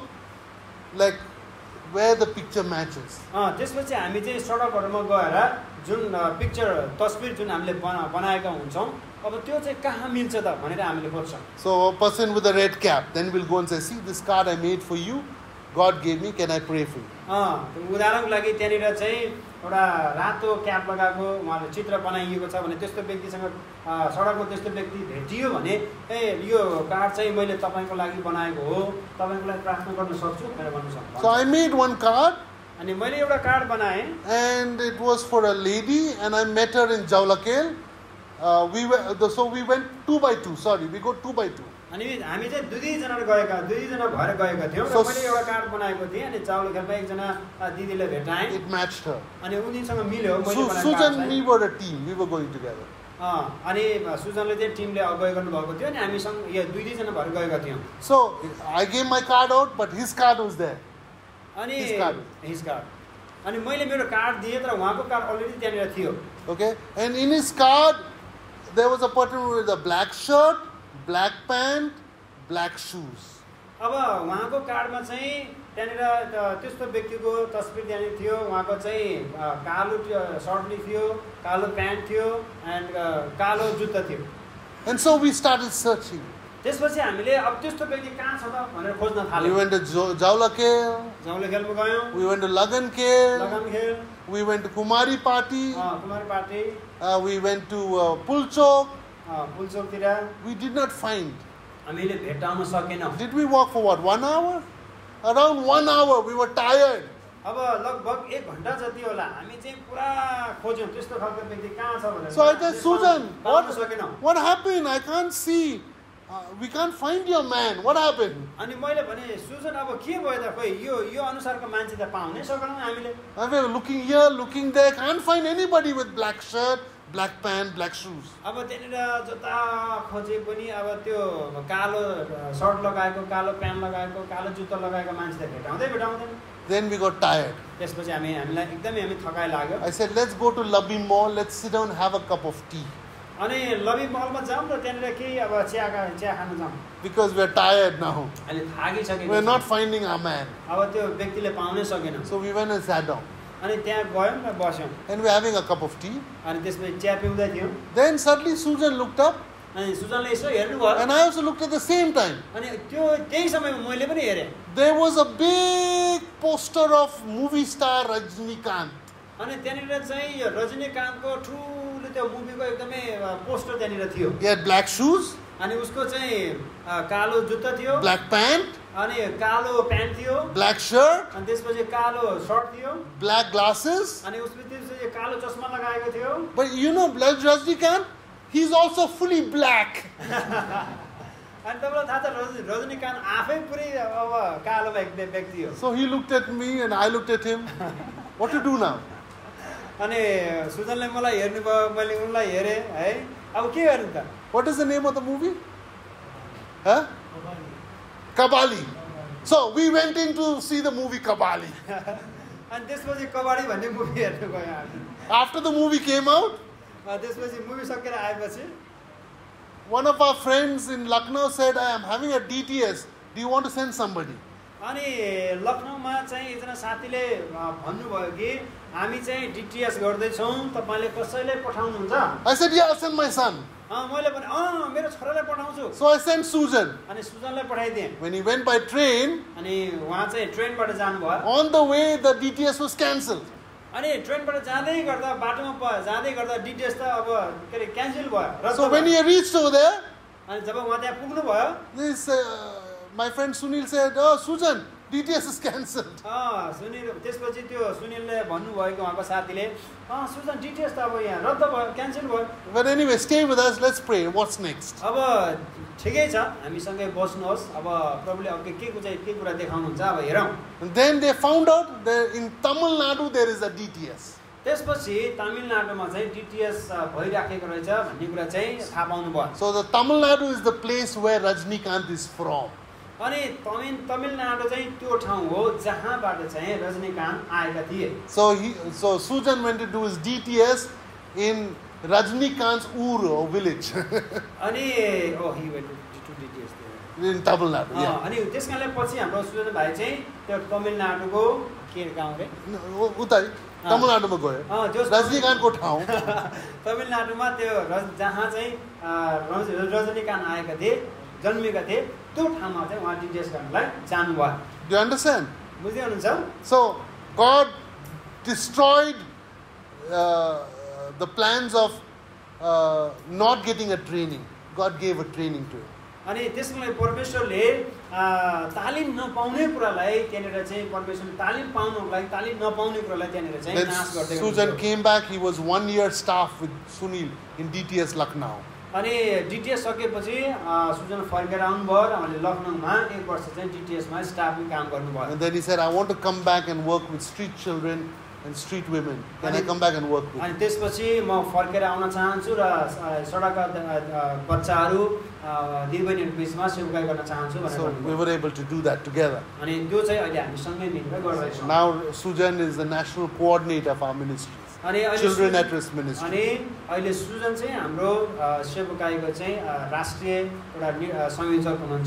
S1: like where the picture matches.
S2: अँ त्यसपछि हामी चाहिँ सडकहरूमा गएर जुन पिक्चर तस्बिर जुन हामीले बना बनाएका हुन्छौँ अब त्यो चाहिँ कहाँ मिल्छ त भनेर हामीले खोज्छौँ.
S1: So a person with a red cap, then we'll go and say, see this card I made for you, God gave me, can I pray for you?
S2: अँ उदाहरणको लागि त्यहाँनिर चाहिँ एउटा रातो क्याप लगाएको उहाँले चित्र बनाइएको छ भने त्यस्तो व्यक्तिसँग सडकमा त्यस्तो व्यक्ति भेटियो भने ए यो कार्ड चाहिँ मैले तपाईँको लागि बनाएको हो, तपाईँको लागि प्रार्थना गर्न सक्छु भनेर भन्नु सक्छु.
S1: So I made one card.
S2: अनि मैले एउटा कार्ड बनाएँ.
S1: And it was for a lady, and I met her in Jaulakel. Uh, we were so we went two by two. Sorry, we go two by two.
S2: अनि हामी चाहिँ दुई दुईजना गएका दुई दुईजना भएर गएका थियौँ र मैले एउटा कार्ड बनाएको थिएँ अनि चाउलखेलमा एकजना दिदीले भेटाएँ.
S1: It matched her.
S2: अनि उनीसँग मिल्यो मैले बनाएको.
S1: Susan and me were a team. We were going together.
S2: अँ अनि सुजनले चाहिँ टिमले अगुवाई गर्नु भएको थियो अनि हामीसँग यो दुई दुईजना भएर गएका थियौँ.
S1: So I gave my card out, but his card was there.
S2: अनि
S1: his card.
S2: his card. अनि मैले मेरो कार्ड दिएँ तर उहाँको कार्ड अलरेडी त्यहाँनिर थियो.
S1: Okay, and in his card there was a person with a black shirt, black pant, black shoes.
S2: अब उहाँको कार्डमा चाहिँ त्यहाँनिर त्यस्तो व्यक्तिको तस्बिर त्यहाँनिर थियो. उहाँको चाहिँ कालो सर्ट थियो, कालो प्यान्ट थियो एन्ड कालो जुत्ता थियो.
S1: And so we started searching.
S2: त्यसपछि हामीले अब त्यस्तो व्यक्ति कहाँ छ त भनेर खोज्न थाल्यौँ.
S1: We went to Jaulakel.
S2: जाउलेखेलमा गयौँ.
S1: We went to Lagankel.
S2: लगानखेल.
S1: We went to Kumari Party.
S2: अँ Kumari party.
S1: Uh, we went to uh, Pulchok.
S2: अँ पुलचोकतिर.
S1: We did not find.
S2: हामीले भेटाउन सकेनौँ.
S1: Did we walk for what, one hour? Around one hour, we were tired.
S2: अब लगभग एक घन्टा जति होला हामी चाहिँ पुरा खोज्यौँ त्यस्तो खालको व्यक्ति कहाँ छ भनेर.
S1: So I said, Susan, what,
S2: सकेनौँ.
S1: what happened? I can't see. Uh, we can't find your man. What happened?
S2: अनि मैले भने सुजन अब के भयो त खोइ यो यो अनुसारको मान्छे त पाउनै सकेनौँ हामीले.
S1: I was looking here, looking there, can't find anybody with black shirt, black pant, black shoes.
S2: अब त्यहाँनिर जता खोजे पनि अब त्यो कालो सर्ट लगाएको, कालो प्यान्ट लगाएको, कालो जुत्ता लगाएको मान्छे त भेटाउँदै भेटाउँदैन.
S1: Then we got tired.
S2: त्यसपछि हामी हामीलाई एकदमै हामी थकाइ लाग्यो.
S1: I said, let's go to Lobby Mall, let's sit down and have a cup of tea.
S2: अनि लबी मलमा जाऊँ र त्यहाँनिर केही अब चियाका चिया खान जाऊँ.
S1: Because we're tired now.
S2: अहिले थाकिसकेको.
S1: We're not finding our man.
S2: अब त्यो व्यक्तिले पाउनै सकेन.
S1: So we went and sat down.
S2: अनि त्यहाँ गयौँ र बस्यौँ.
S1: And we're having a cup of tea.
S2: अनि त्यसपछि चिया पिउँदै थियौँ.
S1: Then suddenly Susan looked up.
S2: अनि सुजनले यसो हेर्नु भयो.
S1: And I also looked at the same time.
S2: अनि त्यो त्यही समयमा मैले पनि हेरेँ.
S1: There was a big poster of movie star Rajnikant.
S2: अनि त्यहाँनिर चाहिँ यो रजनीकान्तको ठुलो त्यो मुभीको एकदमै पोस्टर त्यहाँनिर थियो.
S1: He had black shoes.
S2: अनि उसको चाहिँ कालो जुत्ता थियो.
S1: Black pant.
S2: अनि कालो प्यान्ट थियो.
S1: Black shirt.
S2: अनि त्यसपछि कालो सर्ट थियो.
S1: Black glasses.
S2: अनि उसले त्यसपछि कालो चस्मा लगाएको थियो.
S1: But you know, Black Rajnikant, he's also fully black.
S2: अनि तपाईँलाई थाहा छ रजनीकान्त आफै पुरै अब कालो व्यक्ति हो.
S1: So he looked at me and I looked at him. What to do now?
S2: अनि सुजनले मलाई हेर्नु भयो मैले उनलाई हेरेँ है अब के गर्नु त
S1: What is the name of the movie? Huh? Kabali. So we went in to see the movie Kabali.
S2: अनि त्यसपछि कबाडी भन्ने मुभी हेर्नु गयो हामी
S1: After the movie came out,
S2: त्यसपछि मुभी सकेर आएपछि
S1: one of our friends in Lucknow said, I am having a D T S. Do you want to send somebody?
S2: अनि लखनऊमा चाहिँ एकजना साथीले भन्नुभयो कि हामी चाहिँ डिटिएस गर्दैछौँ तपाईँले कसैले पठाउनुहुन्छ
S1: I said, yeah, I'll send my son.
S2: मैले भने अँ मेरो छोरालाई पठाउँछु
S1: So I sent Sujan.
S2: अनि सुजनलाई पठाइदिएँ
S1: When he went by train,
S2: अनि उहाँ चाहिँ ट्रेनबाट जानुभयो
S1: on the way the D T S was cancelled.
S2: अनि ट्रेनबाट जाँदै गर्दा बाटोमा जाँदै गर्दा डिटिएस त अब के अरे क्यान्सल भयो
S1: So when he reached over there,
S2: अनि जब उहाँ त्यहाँ पुग्नु भयो
S1: this uh, my friend Sunil said, oh Sujan, D T S is cancelled.
S2: अँ सुनिल त्यसपछि त्यो सुनिलले भन्नुभयो कि उहाँको साथीले अँ सुजन डिटिएस त अब यहाँ रद्द भयो क्यान्सल भयो
S1: But anyway, stay with us. Let's pray. What's next?
S2: अब ठिकै छ हामीसँगै बस्नुहोस् अब प्रभुले अब के को चाहिँ के कुरा देखाउनुहुन्छ अब हेरौँ
S1: And then they found out that in Tamil Nadu there is a D T S.
S2: त्यसपछि तमिलनाडुमा चाहिँ डिटिएस भइराखेको रहेछ भन्ने कुरा चाहिँ थाहा पाउनु भयो
S1: So the Tamil Nadu is the place where Rajnikant is from.
S2: अनि तमिल तमिलनाडु चाहिँ त्यो ठाउँ हो जहाँबाट चाहिँ रजनीकान्त आएका थिए
S1: So he, so Sujan went to do his D T S in Rajnikant's Ur or village
S2: अनि oh he went to DTS
S1: in Tamil Nadu. Yeah.
S2: अनि त्यसकारणले पछि हाम्रो सुजन भाइ चाहिँ त्यो तमिलनाडुको के गाउँ रे
S1: No, उतै Tamil Nadu में गए.
S2: अँ त्यो
S1: Rajnikant को ठाउँ.
S2: तमिलनाडुमा त्यो जहाँ चाहिँ रजनीकान्त आएका थिए जन्मेका थिए त्यो ठाउँमा चाहिँ उहाँ डिटिएस गर्नलाई जानुभयो
S1: Do you understand?
S2: बुझ्दै हुनुहुन्छ
S1: So God destroyed uh, the plans of uh, not getting a training. God gave a training to him.
S2: अनि त्यसमा परमेश्वरले तालिम नपाउने कुरालाई त्यहाँनिर चाहिँ परमेश्वरले तालिम पाउनको लागि तालिम नपाउने कुरालाई त्यहाँनिर चाहिँ
S1: Then
S2: नाश गर्दै
S1: Sujan came back. He was one year staff with Sunil in D T S Lucknow.
S2: अनि डिटिएस सकेपछि सुजन फर्केर आउनुभयो र उहाँले लखनऊमा एक वर्ष चाहिँ डिटिएसमा स्टाफमा काम गर्नुभयो
S1: And then he said, I want to come back and work with street children and street women. Can I come back and work with
S2: अनि
S1: you?
S2: त्यसपछि म फर्केर आउन चाहन्छु र सडकका बच्चाहरू दिदीबहिनीहरूको बिचमा सेवाकाई गर्न चाहन्छु भनेर
S1: So we
S2: भन्नुभयो
S1: were able to do that together.
S2: अनि त्यो चाहिँ अहिले हामी सँगै मिलेर गरिरहेछौँ
S1: Now Sujan is the national coordinator of our ministries.
S2: अनि अहिले
S1: Children
S2: Sujan-
S1: at Risk Ministry.
S2: अनि अहिले सुजन चाहिँ हाम्रो सेवाकाईको चाहिँ राष्ट्रिय एउटा नि- संयोजक हुनुहुन्छ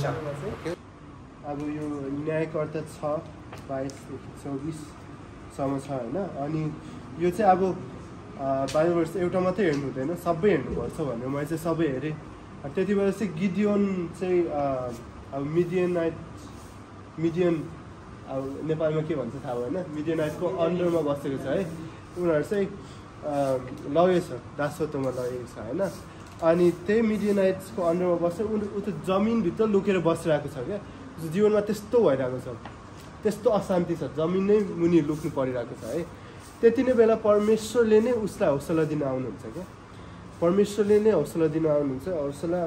S3: अब यो न्यायकर्ता छ बाइसदेखि चौबिससम्म छ होइन अनि यो चाहिँ अब बाइबल वर्ष एउटा मात्रै हेर्नु हुँदैन सबै हेर्नुपर्छ भनेर मैले चाहिँ सबै हेरेँ त्यति बेला चाहिँ गिडियोन चाहिँ अब मिडियनाइट मिडियन अब नेपालमा के भन्छ थाहा भएन मिडियनाइटको अन्डरमा बसेको छ है उनीहरू चाहिँ लगेछ दासत्वमा लगेको छ होइन अनि त्यही मिडियनाइट्सको अन्डरमा बस्छ उनीहरू ऊ त जमिनभित्र लुकेर बसिरहेको छ क्या जीवनमा त्यस्तो भइरहेको छ त्यस्तो अशान्ति छ जमिन नै मुनि लुक्नु परिरहेको छ है त्यति नै बेला परमेश्वरले नै उसलाई हौसला दिन आउनुहुन्छ क्या परमेश्वरले नै हौसला दिन आउनुहुन्छ हौसला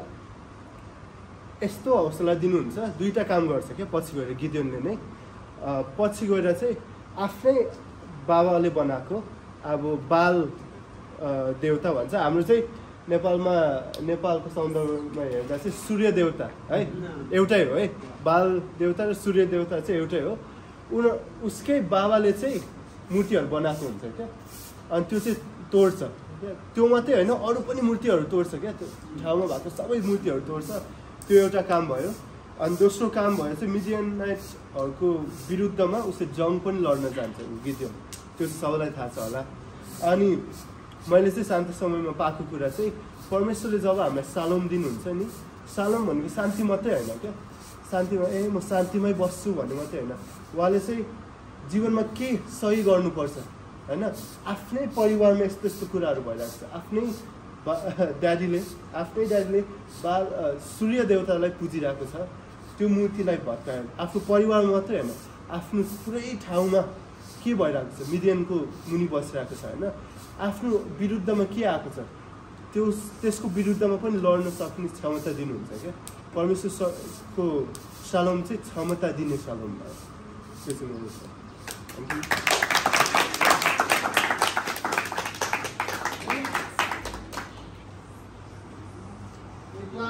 S3: यस्तो हौसला दिनुहुन्छ दुईवटा काम गर्छ क्या पछि गएर गिदियोनले नै पछि गएर चाहिँ आफ्नै बाबाले बनाएको अब बाल देवता भन्छ हाम्रो चाहिँ नेपालमा नेपालको सन्दर्भमा हेर्दा चाहिँ सूर्य देवता है एउटै हो है बाल देवता र सूर्य देवता चाहिँ एउटै हो उन उसकै बाबाले चाहिँ मूर्तिहरू बनाएको हुन्छ क्या अनि त्यो चाहिँ तोड्छ क्या त्यो मात्रै होइन अरू पनि मूर्तिहरू तोड्छ क्या त्यो ठाउँमा भएको सबै मूर्तिहरू तोड्छ त्यो एउटा काम भयो अनि दोस्रो काम भयो चाहिँ मिडियनाइट्सहरूको विरुद्धमा उसले जङ पनि लड्न जान्छ गिदियोन त्यो चाहिँ सबैलाई थाहा छ होला अनि मैले चाहिँ शान्त समयमा पाएको कुरा चाहिँ परमेश्वरले जब हामीलाई सालोम दिनुहुन्छ नि सालोम भनेको शान्ति मात्रै होइन क्या शान्तिमा ए म शान्तिमै बस्छु भन्ने मात्रै होइन उहाँले चाहिँ जीवनमा के सही गर्नुपर्छ होइन आफ्नै परिवारमा यस्तो यस्तो कुराहरू भइरहेको छ आफ्नै बा ड्याडीले आफ्नै ड्याडीले बा सूर्य देवतालाई पुजिरहेको छ त्यो मूर्तिलाई भत्काएर आफ्नो परिवारमा मात्रै होइन आफ्नो पुरै ठाउँमा के भइरहेको छ मिडियनको मुनि बसिरहेको छ होइन आफ्नो विरुद्धमा के आएको छ त्यो त्यसको विरुद्धमा पनि लड्न सक्ने क्षमता दिनुहुन्छ क्या परमेश्वरको शालोम चाहिँ क्षमता दिने शालोम भयो त्यो चाहिँ मेरो छ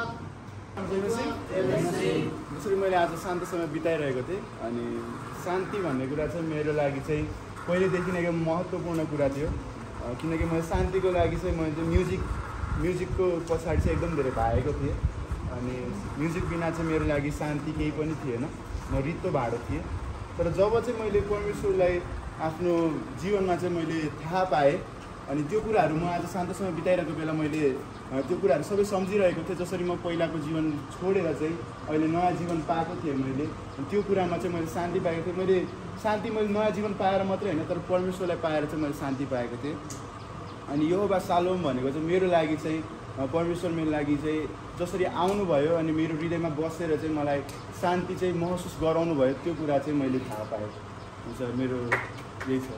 S4: जसरी मैले आज शान्त समय बिताइरहेको थिएँ अनि शान्ति भन्ने कुरा चाहिँ मेरो लागि चाहिँ पहिलेदेखि नै एकदम महत्त्वपूर्ण कुरा थियो किनकि मैले शान्तिको लागि चाहिँ मैले चाहिँ म्युजिक म्युजिकको पछाडि चाहिँ एकदम धेरै भागेको थिएँ अनि म्युजिक बिना चाहिँ मेरो लागि शान्ति केही पनि थिएन म रित्तो भाडो थिएँ तर जब चाहिँ मैले परमेश्वरलाई आफ्नो जीवनमा चाहिँ मैले थाहा पाएँ अनि त्यो कुराहरू म आज शान्त समय बिताइरहेको बेला मैले त्यो कुराहरू सबै सम्झिरहेको थिएँ जसरी म पहिलाको जीवन छोडेर चाहिँ अहिले नयाँ जीवन पाएको थिएँ मैले त्यो कुरामा चाहिँ मैले शान्ति पाएको थिएँ मैले शान्ति मैले नयाँ जीवन पाएर मात्रै होइन तर परमेश्वरलाई पाएर चाहिँ मैले शान्ति पाएको थिएँ अनि यहोवा शालोम भनेको चाहिँ मेरो लागि चाहिँ परमेश्वर मेरो लागि चाहिँ जसरी आउनुभयो अनि मेरो हृदयमा बसेर चाहिँ मलाई शान्ति चाहिँ महसुस गराउनु भयो त्यो कुरा चाहिँ मैले थाहा पाएँ हुन्छ मेरो यही छ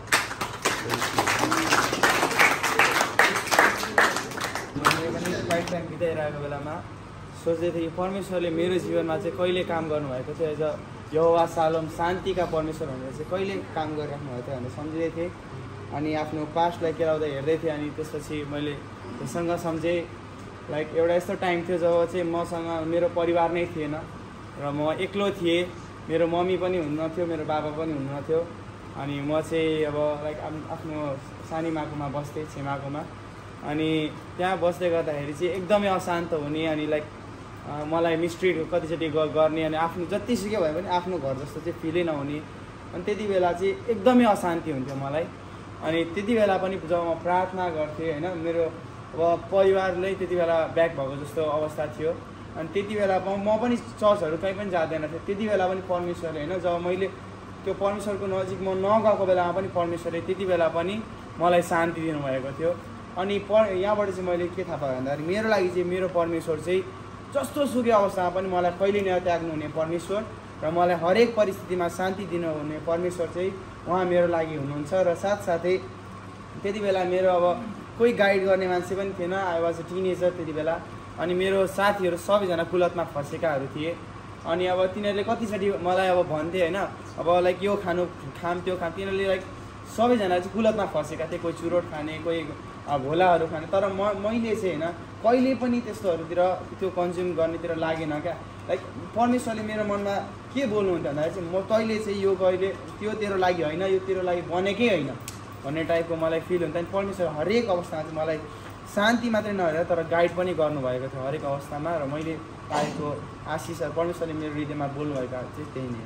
S5: मैले पनि क्वाइट टाइम बिताइरहेको बेलामा सोच्दै थिएँ कि परमेश्वरले मेरो जीवनमा चाहिँ कहिले काम गर्नुभएको थियो एज अ यहोवा शालोम शान्तिका परमेश्वर भनेर चाहिँ कहिले काम गरिराख्नु भएको थियो भनेर सम्झिँदै थिएँ अनि आफ्नो पास्टलाई केलाउँदा हेर्दै थिएँ अनि त्यसपछि मैले त्योसँग सम्झेँ लाइक एउटा यस्तो टाइम थियो जब चाहिँ मसँग मेरो परिवार नै थिएन र म एक्लो थिएँ मेरो मम्मी पनि हुनुहुन्थ्यो मेरो बाबा पनि हुनुहुन्थ्यो अनि म चाहिँ अब लाइक आफ्नो सानीमाकोमा बस्थेँ छेमाकोमा अनि त्यहाँ बस्दै गर्दाखेरि चाहिँ एकदमै अशान्त हुने अनि लाइक मलाई मिस्ट्रिट कतिचोटि गर्ने अनि आफ्नो जतिसुकै भए पनि आफ्नो घर जस्तो चाहिँ फिलै नहुने अनि त्यति बेला चाहिँ एकदमै अशान्ति हुन्थ्यो मलाई अनि त्यति बेला पनि जब म प्रार्थना गर्थेँ होइन मेरो अब परिवारले त्यति बेला ब्याक भएको जस्तो अवस्था थियो अनि त्यति बेला म पनि चर्चहरू कहीँ पनि जाँदैन थिएँ त्यति बेला पनि परमेश्वरले होइन जब मैले त्यो परमेश्वरको नजिक म नगएको बेलामा पनि परमेश्वरले त्यति बेला पनि मलाई शान्ति दिनुभएको थियो अनि प यहाँबाट चाहिँ मैले के थाहा पाएँ भन्दाखेरि मेरो लागि चाहिँ मेरो परमेश्वर चाहिँ जस्तो सुकै अवस्थामा पनि मलाई कहिले नत्याग्नु हुने परमेश्वर र मलाई हरेक परिस्थितिमा शान्ति दिनुहुने परमेश्वर चाहिँ उहाँ मेरो लागि हुनुहुन्छ र साथसाथै त्यति बेला मेरो अब कोही गाइड गर्ने मान्छे पनि थिएन आई वाज अ टिनेजर त्यति बेला अनि मेरो साथीहरू सबैजना कुलतमा फँसेकाहरू थिए अनि अब तिनीहरूले कतिचोटि मलाई अब भन्थे होइन अब लाइक यो खानु खाम त्यो खाम तिनीहरूले लाइक सबैजना चाहिँ कुलतमा फँसेका थिए कोही चुरोट खाने कोही भोलाहरू खाने तर म मैले चाहिँ होइन कहिले पनि त्यस्तोहरूतिर त्यो कन्ज्युम गर्नेतिर लागेन क्या लाइक परमेश्वरले मेरो मनमा के बोल्नुहुन्थ्यो भन्दाखेरि चाहिँ म तैँले चाहिँ यो कहिले त्यो तेरो लागि होइन यो तेरो लागि बनेकै होइन भन्ने टाइपको मलाई फिल हुन्छ अनि परमेश्वर हरेक अवस्थामा चाहिँ मलाई शान्ति मात्रै नहेरेर तर गाइड पनि गर्नुभएको थियो हरेक अवस्थामा र मैले पाएको आशिषहरू परमेश्वरले मेरो हृदयमा बोल्नुभएको चाहिँ त्यही नै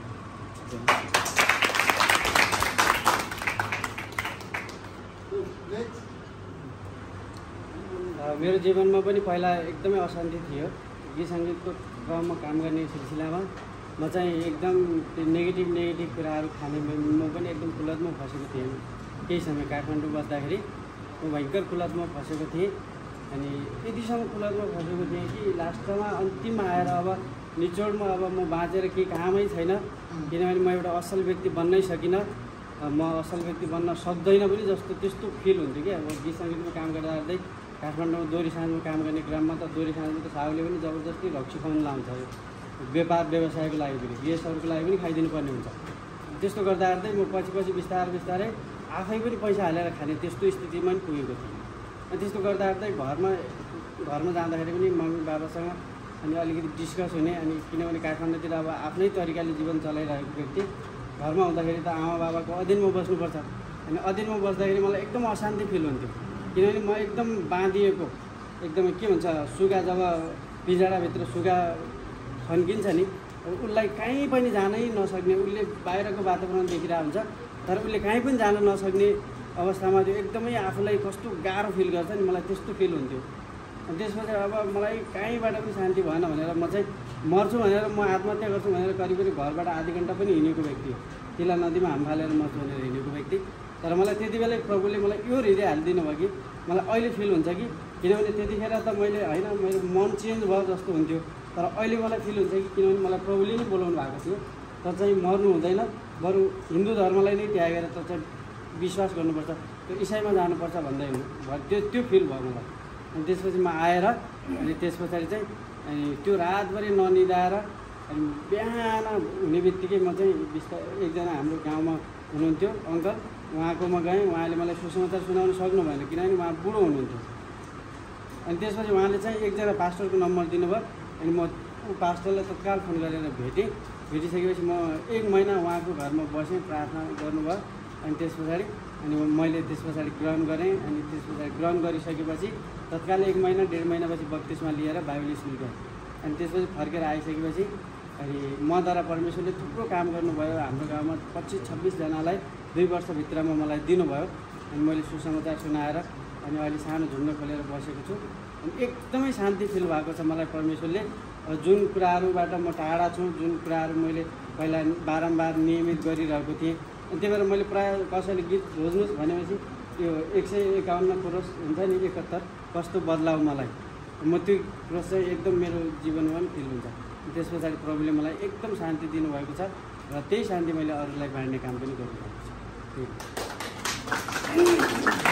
S2: मेरो जीवनमा पनि पहिला एकदमै अशान्ति थियो गीत सङ्गीतको क्रममा काम गर्ने सिलसिलामा म चाहिँ एकदम त्यो नेगेटिभ नेगेटिभ कुराहरू खाने म पनि एकदम कुलतमा फसेको थिएँ केही समय काठमाडौँ बस्दाखेरि म भयङ्कर कुलतमा फसेको थिएँ अनि यतिसम्म कुलतमा फसेको थिएँ कि लास्टमा अन्तिममा आएर अब निचोडमा अब म बाँचेर केही कामै छैन किनभने म एउटा असल व्यक्ति बन्नै सकिनँ म असल व्यक्ति बन्न सक्दैन पनि जस्तो त्यस्तो फिल हुन्थ्यो कि अब गीत सङ्गीतमा काम गर्दा गर्दै काठमाडौँमा दोहोरी साँझमा काम गर्ने क्रममा त दोहोरी साँझमा त साहुले पनि जबरजस्ती रक्सी खुवाउनु लाउँछ व्यापार व्यवसायको लागि पनि गेस्टहरूको लागि पनि खाइदिनु पर्ने हुन्छ त्यस्तो गर्दा गर्दै म पछि पछि बिस्तारै बिस्तारै आफै पनि पैसा हालेर खाने त्यस्तो स्थितिमा पनि पुगेको थिएँ अनि त्यस्तो गर्दा गर्दै घरमा घरमा जाँदाखेरि पनि मम्मी बाबासँग अनि अलिकति डिस्कस हुने अनि किनभने काठमाडौँतिर अब आफ्नै तरिकाले जीवन चलाइरहेको व्यक्ति घरमा हुँदाखेरि त आमा बाबाको अधीनमा बस्नुपर्छ अनि अधीनमा बस्दाखेरि मलाई एकदम अशान्ति फिल हुन्थ्यो किनभने म एकदम बाँधिएको एकदमै के भन्छ सुगा जब पिँजडाभित्र सुगा खन्किन्छ नि उसलाई कहीँ पनि जानै नसक्ने उसले बाहिरको वातावरण देखिरहेको हुन्छ तर उसले कहीँ पनि जान नसक्ने अवस्थामा त्यो एकदमै आफूलाई कस्तो गाह्रो फिल गर्छ नि मलाई त्यस्तो फिल हुन्थ्यो अनि त्यसपछि अब मलाई कहीँबाट पनि शान्ति भएन भनेर म चाहिँ मर्छु भनेर म आत्महत्या गर्छु भनेर करिब करिब घरबाट आधी घन्टा पनि हिँडेको व्यक्ति हो तिला नदीमा हाम फालेर मर्छु भनेर हिँडेको व्यक्ति तर मलाई त्यति बेलै प्रभुले मलाई यो हृदय हालिदिनु भयो कि मलाई अहिले फिल हुन्छ कि किनभने त्यतिखेर त मैले होइन मेरो मन चेन्ज भयो जस्तो हुन्थ्यो तर अहिले मलाई फिल हुन्छ कि किनभने मलाई प्रभुले नै बोलाउनु भएको थियो त चाहिँ मर्नु हुँदैन बरु हिन्दू धर्मलाई नै त्यागेर त चाहिँ विश्वास गर्नुपर्छ त्यो इसाईमा जानुपर्छ भन्दै हुनु त्यो त्यो फिल भयो मलाई अनि त्यसपछि म आएर अनि त्यस पछाडि चाहिँ अनि त्यो रातभरि ननिदाएर अनि बिहान हुने बित्तिकै म चाहिँ बिस्तारै एकजना हाम्रो गाउँमा हुनुहुन्थ्यो अङ्कल उहाँकोमा गएँ उहाँले मलाई सुसमाचार सुनाउनु सक्नु भएन किनभने उहाँ बुढो हुनुहुन्थ्यो अनि त्यसपछि उहाँले चाहिँ एकजना पास्टरको नम्बर दिनुभयो अनि म पास्टरलाई तत्काल फोन गरेर भेटेँ। भेटिसकेपछि म एक महिना उहाँको घरमा बसेँ, प्रार्थना गर्नुभयो। अनि त्यस पछाडि अनि मैले त्यस पछाडि ग्रहण गरेँ। अनि त्यस पछाडि ग्रहण गरिसकेपछि तत्काल एक महिना डेढ महिनापछि बत्तिसमा लिएर बाइबल स्कुल गएँ। अनि त्यसपछि फर्केर आइसकेपछि अनि मद्वारा परमेश्वरले थुप्रो काम गर्नुभयो। हाम्रो गाउँमा पच्चिस छब्बिसजनालाई दुई वर्षभित्रमा मलाई दिनुभयो। अनि मैले सुसमाचार सुनाएर अनि अहिले सानो झुन्ड खोलेर बसेको छु। अनि एकदमै शान्ति फिल भएको छ मलाई परमेश्वरले। जुन कुराहरूबाट म टाढा छु, जुन कुराहरू मैले पहिला बारम्बार नियमित गरिरहेको थिएँ, त्यही भएर मैले प्रायः कसैले गीत रोज्नुहोस् भनेपछि यो एक सय एकाउन्न क्रोस हुन्छ नि, एकहत्तर कस्तो बदलाउ मलाई, म त्यो क्रोस चाहिँ एकदम मेरो जीवनमा पनि फिल हुन्छ। त्यस पछाडि प्रभुले मलाई एकदम शान्ति दिनुभएको छ र त्यही शान्ति मैले अरूलाई बाँड्ने काम पनि गरिरहेको छु।